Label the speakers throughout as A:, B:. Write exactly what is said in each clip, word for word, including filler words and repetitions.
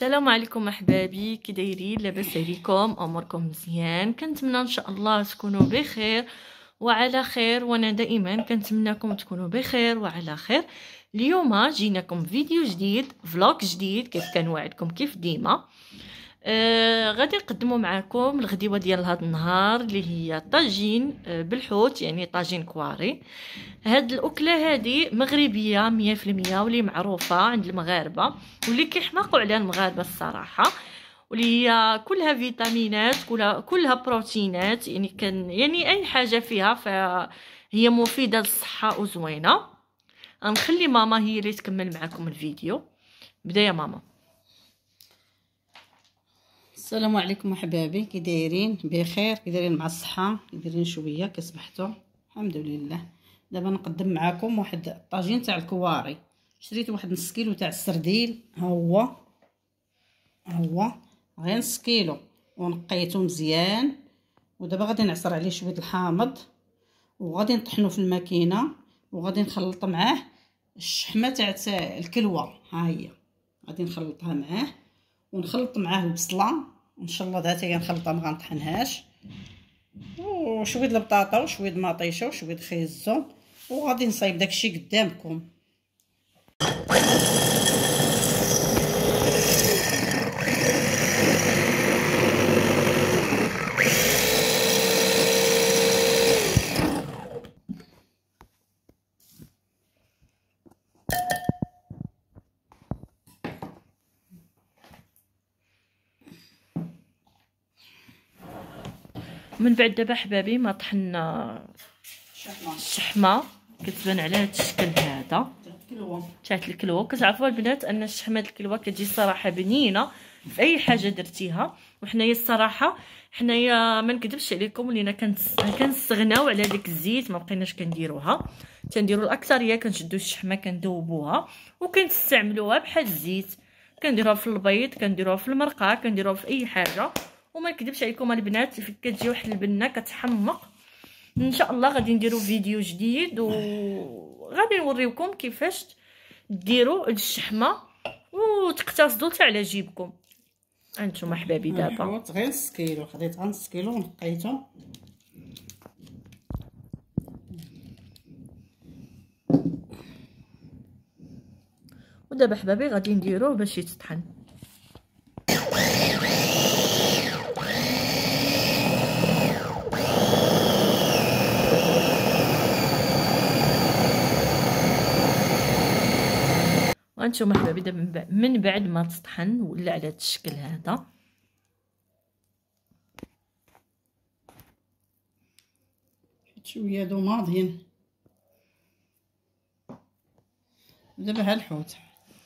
A: السلام عليكم احبابي، كي دايرين؟ لاباس عليكم؟ اموركم مزيان؟ كنتمنى ان شاء الله تكونوا بخير وعلى خير، وانا دائما كنتمنىكم تكونوا بخير وعلى خير. اليوم جيناكم فيديو جديد، فلوق جديد كيف كنوعدكم كيف ديما. آه غادي نقدموا معكم الغديوه ديال هذا النهار اللي هي طاجين آه بالحوت، يعني طاجين كواري. هاد الاكله هذه مغربيه مية في المية واللي معروفه عند المغاربه واللي كيحماقوا عليها المغاربه الصراحه، واللي هي كلها فيتامينات، كلها كلها بروتينات، يعني كان يعني اي حاجه فيها فهي مفيده للصحه وزوينه. غنخلي ماما هي اللي تكمل معكم الفيديو. بدا يا ماما.
B: السلام عليكم احبابي، كي دايرين؟ بخير؟ كي دايرين مع الصحه؟ كي دايرين شويه كصبحتوا؟ الحمد لله. دابا نقدم معكم واحد الطاجين تاع الكواري. شريت واحد نص كيلو تاع السرديل، ها هو ها هو غير نص كيلو، ونقيته مزيان. ودابا غادي نعصر عليه شويه الحامض، وغادي نطحنه في الماكينه، وغادي نخلط معاه الشحمه تاع الكلوه. ها هي غادي نخلطها معاه، ونخلط معاه البصله ان شاء الله. دها هي نخلطها، ما غنطحنهاش، وشويه البطاطا وشويه المطيشه وشويه خيزو، وغادي نصايب داكشي قدامكم.
A: من بعد دابا حبابي ما طحنا الشحمه كتبان على هذا الشكل هذا تاعت الكلوه. كتعرفوا البنات ان الشحمه د الكلوه كتجي الصراحه بنينه في اي حاجه درتيها. وحنايا الصراحه حنايا ما نكذبش عليكم ولينا كنستغناو على ديك الزيت، ما بقيناش كنديروها. تنديروا الاكثريه كنشدوا الشحمه كندوبوها وكنستعملوها بحال الزيت. كنديروها في البيض، كنديروها في المرقه، كنديروها في اي حاجه. وما نكذبش عليكم البنات، كتجي واحد البنه كتحمق. ان شاء الله غادي نديروا فيديو جديد وغادي نوريوكم كيفاش ديروا الشحمه وتقتصدوا حتى على جيبكم. انتم احبابي دابا
B: الحوت غير نص كيلو، خديت غير نص كيلو ونقيته.
A: ودابا حبابي غادي نديروه باش يتطحن. وانتم حبابي دابا من بعد ما تطحن ولا على هذا الشكل هذا،
B: شويه دوماضين. دابا ها الحوت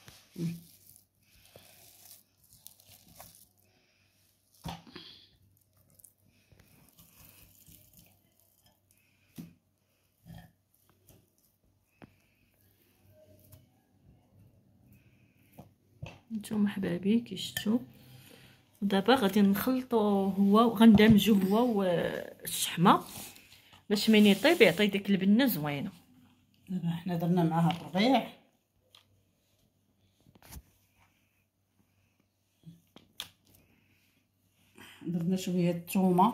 A: نتوما حبابي كي شفتوا. ودابا غادي نخلطو هو وغندمجو هو والشحمه باش ملي يطيب يعطي ديك البنه زوينه.
B: دابا حنا درنا معاه الربيع، درنا شويه الثومه،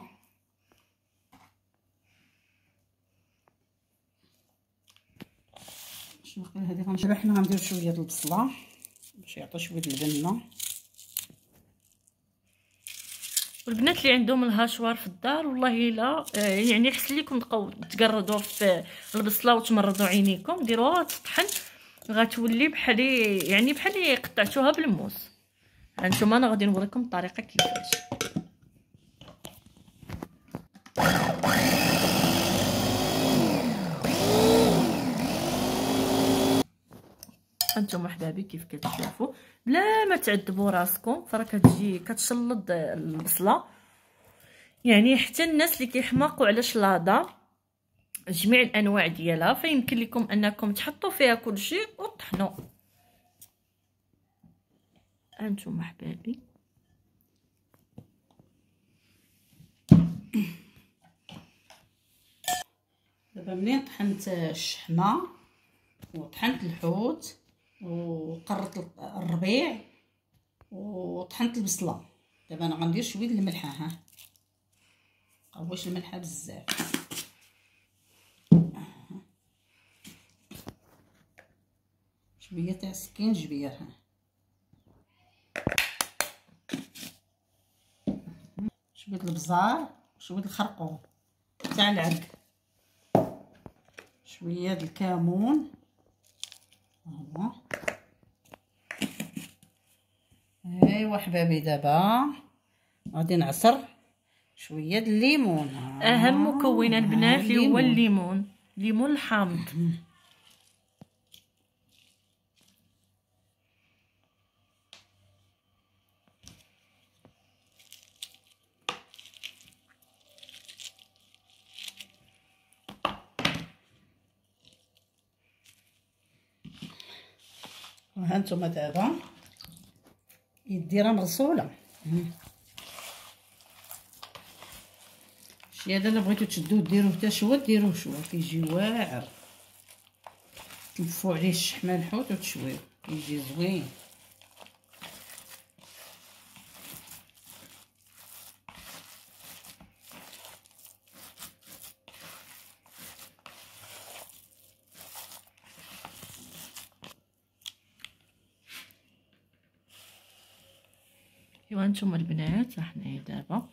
B: شنو قال هذه غنشرح. حنا غندير شويه البصله باش يعطي شويه البنه.
A: والبنات اللي عندهم الهاشوار في الدار والله الا يعني احسن لكم تبقاو تقردوا في البصله وتمرضوا عينيكم، ديروها تطحن غتولي بحال يعني بحال قطعتوها بالموس. هانتوما انا غادي نوريكم الطريقه كيفاش. هانتوما حبابي كيف كتشوفوا بلا ما تعذبوا راسكم، فراه كتجي كتشلض البصله. يعني حتى الناس اللي كيحماقوا على شلاضه جميع الانواع ديالها فيمكن لكم انكم تحطوا فيها كل شيء وطحنوا. انتم حبابي
B: دابا منين طحنت الشحمه وطحنت الحوت وقرط الربيع وطحنت البصله. دابا انا غندير شويه الملحه. ها قواش الملحه بزاف. شويه تاع سكينجبير. ها شويه البزار وشويه الخرقوم تاع العرق، شويه د الكمون. ها ايوا حبابي، دابا غادي نعصر شويه د الليمون.
A: اهم مكون البنات اللي هو الليمون، الليمون الحامض.
B: وها نتوما دابا يدي راه مغسوله. شي هذا الا بغيتو تشدوه ديروه حتى شويه، ديروه شويه كيجي واعر. تلفوا عليه الشحمه الحوت وتشويوه كيجي زوين.
A: ايوا نتوما البنات حنايا دابا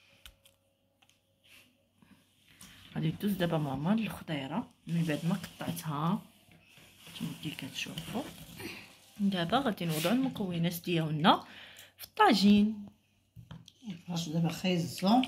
A: غادي ندوز دابا ماما للخضيره من بعد ما قطعتها نتوما كي كتشوفوا. دابا غادي نوضعوا المكونات ديالنا في الطاجين.
B: باش دابا خيزو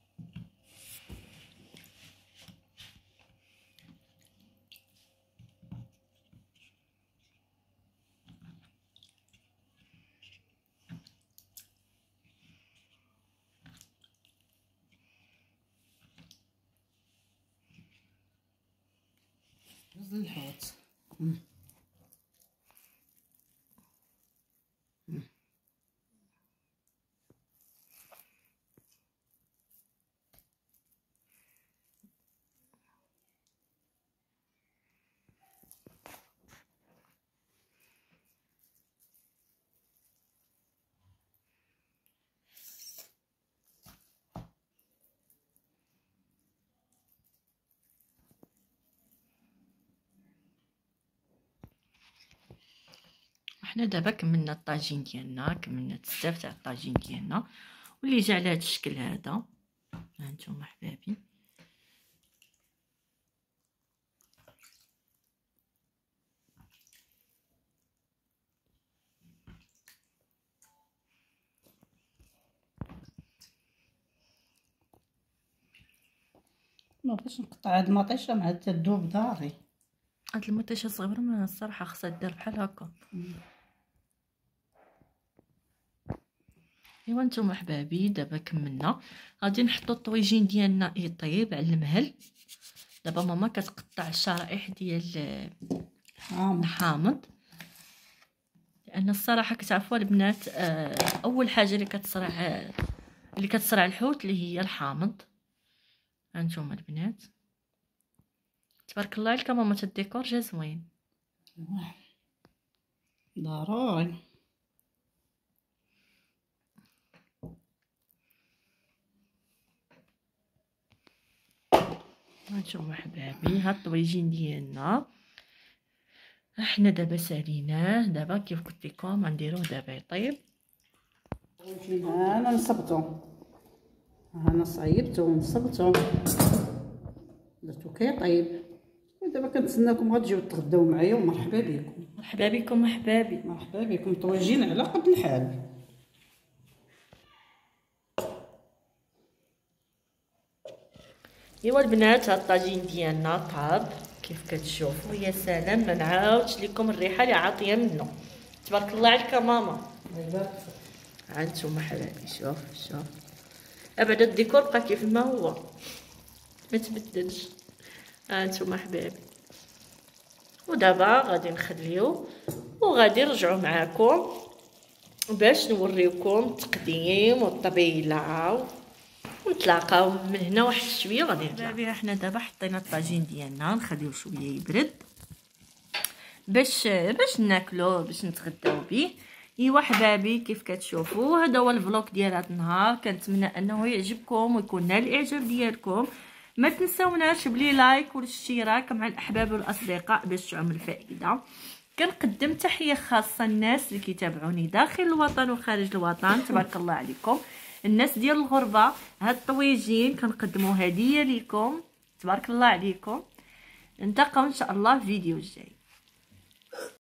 B: رز الحوت.
A: حنا دابا كملنا الطاجين ديالنا، كملنا بزاف تاع الطاجين ديالنا واللي جا على هذا الشكل هذا. ها نتوما حبابي
B: ما باش نقطع هاد المطيشه مع تذوب داري.
A: هاد المطيشه صغيره ما الصراحه خصها دير بحال هكا. ايوا نتوما حبابي دابا كملنا، غادي نحطو الطويجين ديالنا يطيب على المهل. دابا ماما كتقطع الشرائح ديال الحامض، لان الصراحه كتعرفوا البنات اول حاجه اللي كتصرع اللي كتصرع الحوت اللي هي الحامض. هانتوما البنات تبارك الله عليك ماما، الديكور جا زوين
B: ضروري.
A: هانتوما حبابي هاد الطويجين ديالنا احنا دابا ساليناه. دابا كيف قلت لكم غنديروه دابا يطيب.
B: انا نصبتو، انا صايبتو ونصبتو درتو كيطيب. ودابا كنتسناكم غتجيو تغداو معايا. ومرحبا بكم
A: مرحبا بكم احبابي،
B: مرحبا بكم. طويجين على قد الحال.
A: ايوا البنات هاد الطاجين ديالنا طاب كيف كتشوفوا. يا سلام، ما نعاودش لكم الريحه اللي عاطيه منه. تبارك الله عليك ماما. ها نتوما حبايبي شوف شوف ابدا الديكور بقى كيف ما هو ما تبدلش. ها نتوما حبايبي. ودابا غادي نخليو وغادي نرجعوا معاكم باش نوريكم التقديم والطبيله ونتلاقاو من هنا واحد شويه. غادي نتلاقاو. حنا دابا حطينا الطاجين ديالنا نخليوه شويه يبرد باش باش ناكلوه باش نتغداو به. ايوا حبابي كيف كتشوفوا هذا هو الفلوق ديال هذا النهار. كنتمنى انه يعجبكم ويكون نال الاعجاب ديالكم. ما تنساوناش بلي لايك والاشتراك مع الاحباب والاصدقاء باش تعم الفائده. كنقدم تحيه خاصه للناس اللي كيتابعوني داخل الوطن وخارج الوطن، تبارك الله عليكم. الناس ديال الغربه هاد الطويجين كنقدموا هديه لكم، تبارك الله عليكم. نلتقاو ان شاء الله في فيديو جاي.